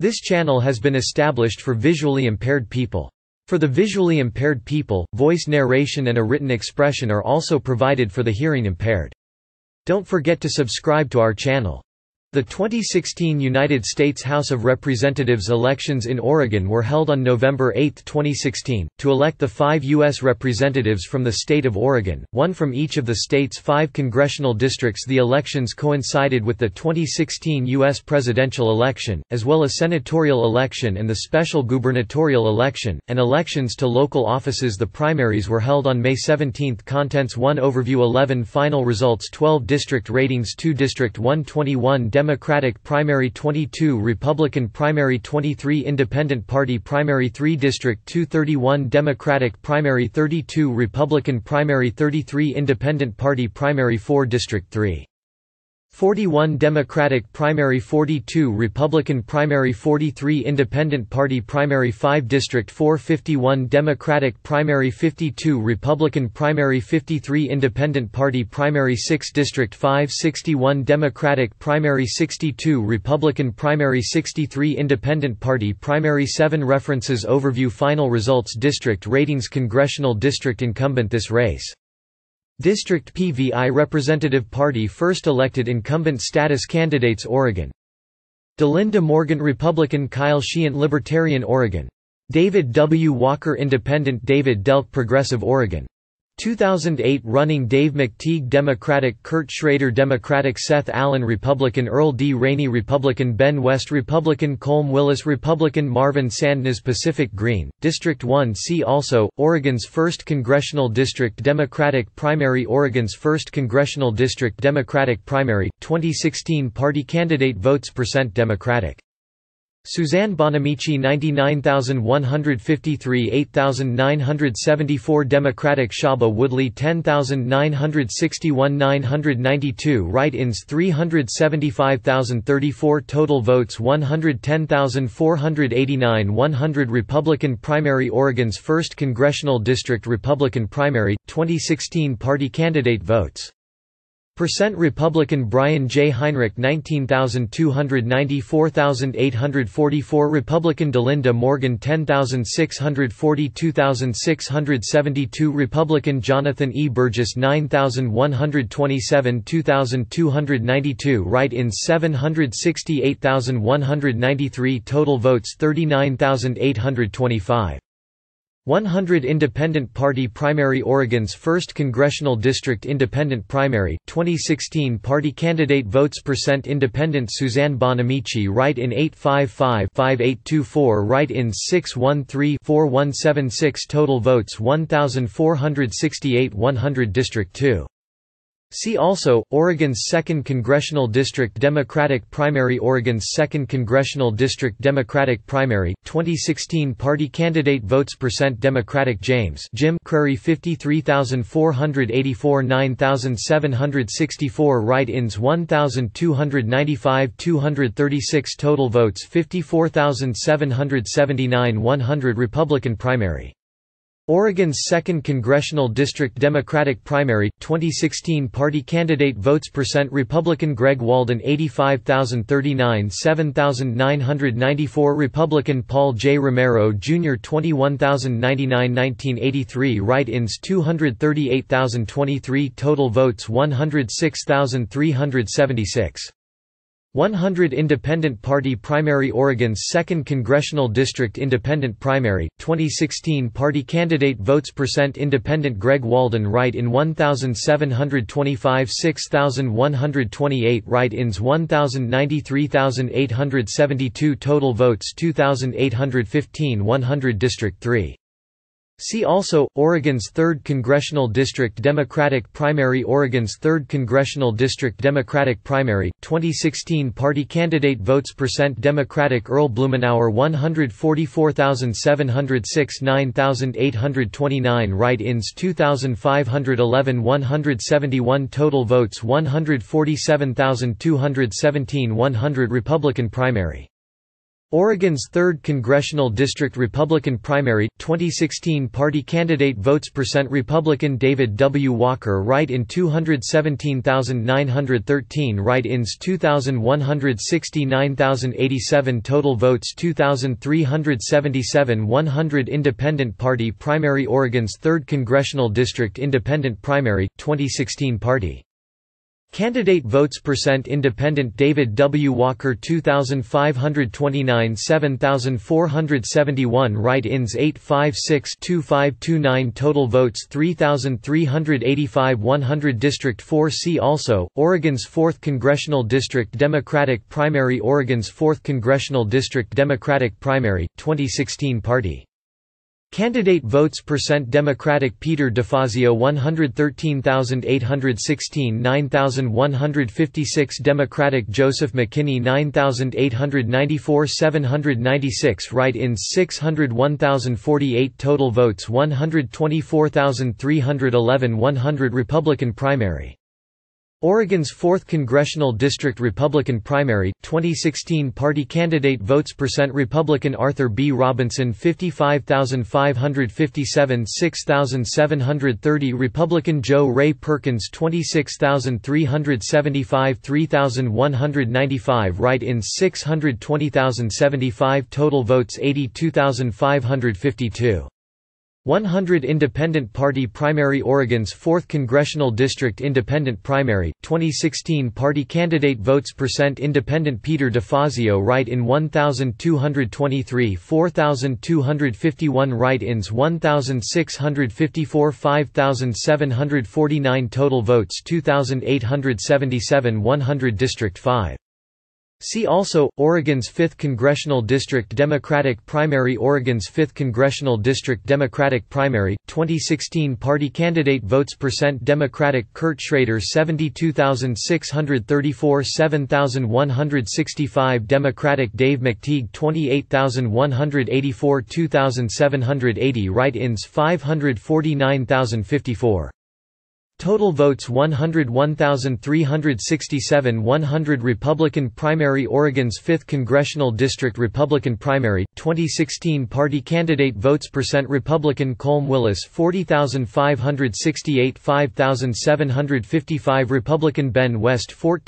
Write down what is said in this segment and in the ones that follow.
This channel has been established for visually impaired people. For the visually impaired people, voice narration and a written expression are also provided for the hearing impaired. Don't forget to subscribe to our channel. The 2016 United States House of Representatives elections in Oregon were held on November 8, 2016, to elect the 5 U.S. representatives from the state of Oregon, one from each of the state's 5 congressional districts. The elections coincided with the 2016 U.S. presidential election, as well as senatorial election and the special gubernatorial election, and elections to local offices. The primaries were held on May 17. Contents: 1 Overview, 11 Final results, 12 District ratings, 2 District 121 Democratic primary, 22 Republican primary, 23 Independent Party primary, 3 District 231 Democratic primary, 32 Republican primary, 33 Independent Party primary, 4 District 341 Democratic primary, 42 Republican primary, 43 Independent Party primary, 5 District 451 Democratic primary, 52 Republican primary, 53 Independent Party primary, 6 District 561 Democratic primary, 62 Republican primary, 63 Independent Party primary. 7 References. Overview. Final results. District ratings. Congressional district incumbent. This race. District PVI Representative Party first elected incumbent status candidates. Oregon. Delinda Morgan Republican, Kyle Sheehan Libertarian. Oregon. David W. Walker Independent, David Delk Progressive. Oregon. 2008 running Dave McTeague Democratic, Kurt Schrader Democratic, Seth Allen Republican, Earl D. Rainey Republican, Ben West Republican, Colm Willis Republican, Marvin Sandnes Pacific Green. District 1. See also: Oregon's 1st Congressional District Democratic primary, Oregon's 1st Congressional District Democratic primary, 2016 party candidate votes % Democratic. Suzanne Bonamici 99,153 8,974 Democratic. Shaba Woodley 10,961 992 Write-ins 375,034 Total votes 110,489 100 Republican primary, Oregon's 1st Congressional District Republican primary, 2016 party candidate votes % Republican Brian J. Heinrich 19,290 4,844 Republican Delinda Morgan 10,640 2,672 Republican Jonathan E. Burgess 9,127 2,292 Write-ins 768,193 Total votes 39,825 100 Independent Party primary, Oregon's 1st Congressional District Independent primary, 2016 party candidate votes % Independent. Suzanne Bonamici Write-in 855-5824 Write-ins 613-4176 Total votes 1,468 100 District 2. See also: Oregon's 2nd Congressional District Democratic primary, Oregon's 2nd Congressional District Democratic primary, 2016 party candidate votes % Democratic. James Jim Curry 53,484 9,764 Write-ins 1,295 236 Total votes 54,779 100 Republican primary. Oregon's 2nd Congressional District Democratic primary, 2016 party candidate votes % Republican. Greg Walden 85,039 7,994 Republican. Paul J. Romero Jr. 21,099 1983 Write-ins 238,023 Total votes 106,376 100 Independent Party primary, Oregon's 2nd Congressional District Independent primary, 2016 party candidate votes % Independent. Greg Walden Write-in 1,725 6,128 Write-ins 1,093,872 Total votes 2,815 100 District 3. See also: Oregon's 3rd Congressional District Democratic primary, Oregon's 3rd Congressional District Democratic primary, 2016 party candidate votes % Democratic. Earl Blumenauer 144,706 9,829 Write-ins 2,511 171 Total votes 147,217 100 Republican primary. Oregon's 3rd Congressional District Republican primary, 2016 party candidate votes %, Republican David W. Walker write-in 217,913, write-ins 2,169,087, total votes 2,377, 100 Independent party primary, Oregon's 3rd Congressional District Independent primary, 2016 party candidate votes %, Independent David W. Walker 2,529, 7,471, write-ins 856-2529, total votes 3,385, 100 District 4. See also, Oregon's 4th Congressional District Democratic primary, Oregon's 4th Congressional District Democratic primary, 2016 party candidate votes %, Democratic Peter DeFazio 113,816, 9,156, Democratic Joseph McKinney 9,894, 796, write-ins 601,048, total votes 124,311, 100 Republican primary. Oregon's 4th Congressional District Republican primary, 2016 party candidate votes %, Republican Arthur B. Robinson 55,557, 6,730, Republican Joe Ray Perkins 26,375, 3,195, write-ins 620,075, total votes 82,552. 100 Independent party primary, Oregon's 4th Congressional District Independent primary, 2016 party candidate votes %, Independent Peter DeFazio write-in 1,223, 4,251, write-ins 1,654, 5,749, total votes 2,877, 100 District 5. See also, Oregon's 5th Congressional District Democratic primary, Oregon's 5th Congressional District Democratic primary, 2016 party candidate votes %, Democratic Kurt Schrader 72,634, 7,165, Democratic Dave McTeague 28,184, 2,780, write-ins 549,054. Total votes 101,367, 100 Republican primary, Oregon's 5th Congressional District Republican primary, 2016 party candidate votes %, Republican Colm Willis 40,568, 5,755, Republican Ben West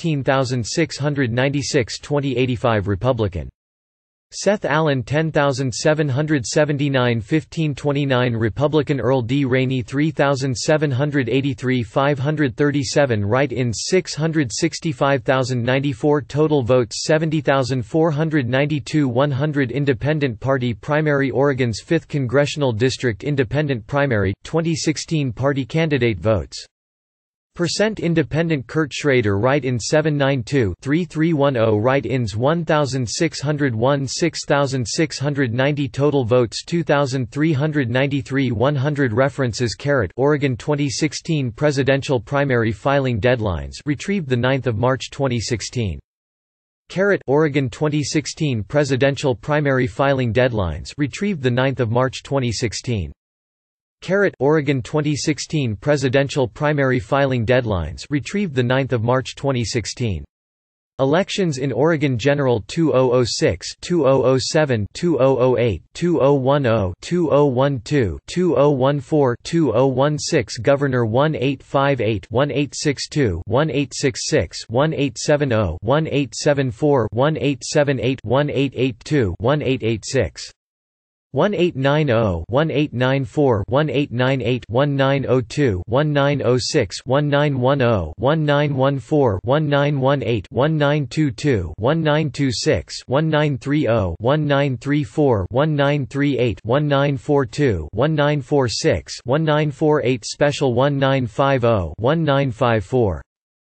14,696, 2085, Republican Seth Allen 10,779, 1529, Republican Earl D. Rainey 3,783, 537, write-ins 665,094, total votes 70,492, 100 Independent party primary, Oregon's 5th Congressional District Independent primary, 2016 party candidate votes % Independent Kurt Schrader write-in 792-3310, write-ins 1,601, 6,690, total votes 2,393, 100 references. Oregon 2016 presidential primary filing deadlines retrieved 9 March 2016. Oregon 2016 presidential primary filing deadlines retrieved 9 March 2016. Oregon 2016 presidential primary filing deadlines retrieved 9 March 2016. Elections in Oregon General 2006, 2007, 2008, 2010, 2012, 2014, 2016, Governor 1858, 1862, 1866, 1870, 1874, 1878, 1882, 1886. 1890, 1894, 1898, 1902, 1906, 1910, 1914, 1918, 1922, 1926, 1930, 1934, 1938, 1942, 1946, 1948, Special 1950, 1954.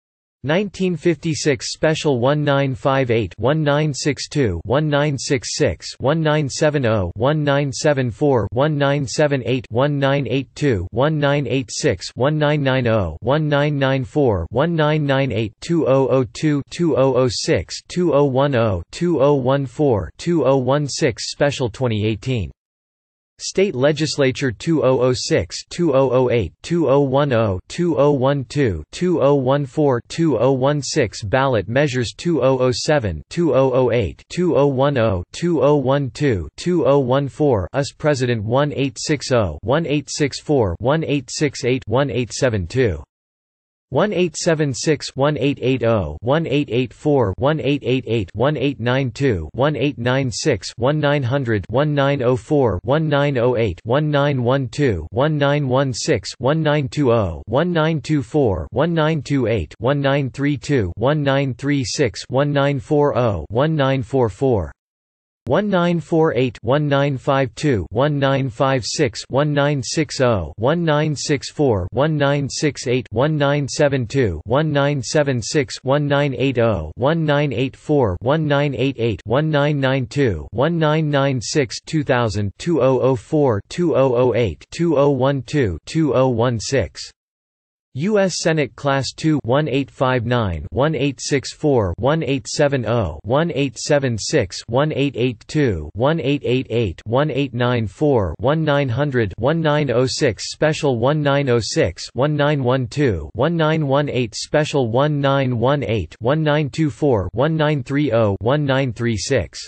1956 Special 1958, 1962, 1966, 1970, 1974, 1978, 1982, 1986, 1990, 1994, 1998, 2002, 2006, 2010, 2014, 2016, Special 2018. State Legislature 2006, 2008, 2010, 2012, 2014, 2016 Ballot Measures 2007, 2008, 2010, 2012, 2014 US President 1860, 1864, 1868, 1872. 1876, 1880, 1884, 1888, 1892, 1896, 1900, 1904, 1908, 1912, 1916, 1920, 1924, 1928, 1932, 1936, 1940, 1944. 1948, 1952, 1956, 1960, 1964, 1968, 1972, 1976, 1980, 1984, 1988, 1992, 1996, 2000, 2004, 2008, 2012, 2016. U.S. Senate Class 2 1859, 1864, 1870, 1876, 1882, 1888, 1894, 1900, 1906 Special 1906, 1912, 1918 Special 1918, 1924, 1930, 1936.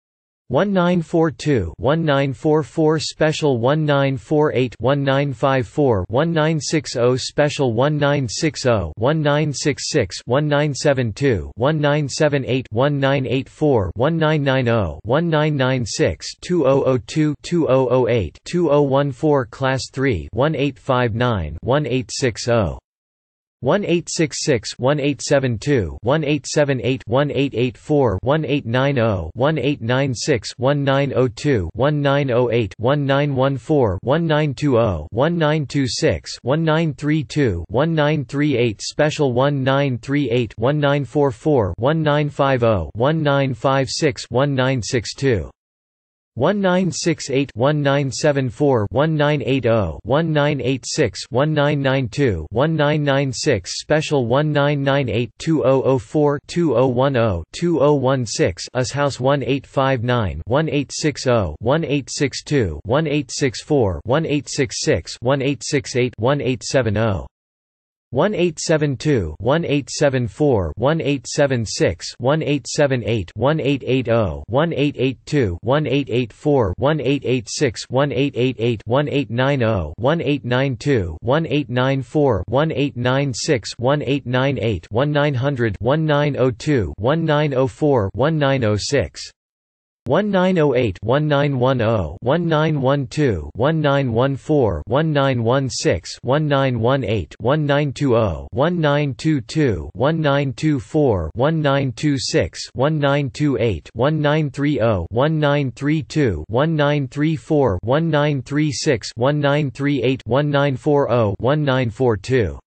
1942, 1944 Special 1948, 1954, 1960 Special 1960, 1966, 1972, 1978, 1984, 1990, 1996, 2002, 2008, 2014 Class 3 1859, 1860. 1866, 1872, 1878, 1884, 1890, 1896, 1902, 1908, 1914, 1920, 1926, 1932, 1938 Special 1938, 1944, 1950, 1956, 1962. 1968, 1974, 1980, 1986, 1992, 1996 Special 1998, 2004, 2010, 2016 US House 1859, 1860, 1862, 1864, 1866, 1868, 1870. 1872, 1874, 1876, 1878, 1880, 1882, 1884, 1886, 1888, 1890, 1892, 1894, 1896, 1898, 1900, 1902, 1904, 1906. 1908, 1910, 1912, 1914, 1916, 1918, 1920, 1922, 1924, 1926, 1928, 1930, 1932, 1934, 1936, 1938, 1940, 1942.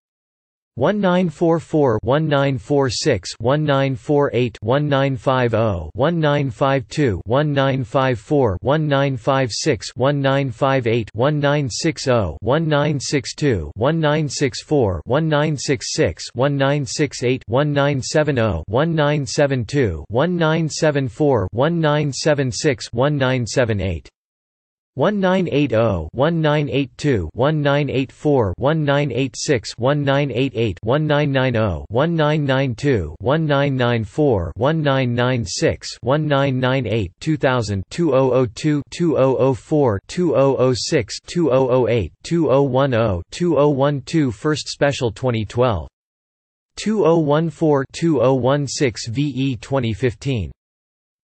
1944, 1946, 1948, 1950, 1952, 1954, 1956, 1958, 1960, 1962, 1964, 1966, 1968, 1970, 1972, 1974, 1976, 1978. 1980, 1982, 1984, 1986, 1988, 1990, 1992, 1994, 1996, 1998, 2000, 2002, 2004, 2006, 2008, 2010, 2012 First Special 2012. 2014-2016 VE 2015.